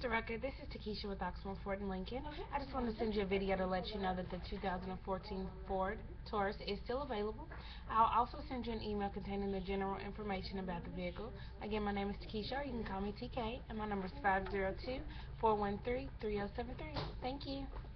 Mr. Rucker, this is Takishia with Oxmoor Ford Lincoln. I just wanted to send you a video to let you know that the 2014 Ford Taurus is still available. I'll also send you an email containing the general information about the vehicle. Again, my name is Takishia, or you can call me TK, and my number is 502-413-3073. Thank you.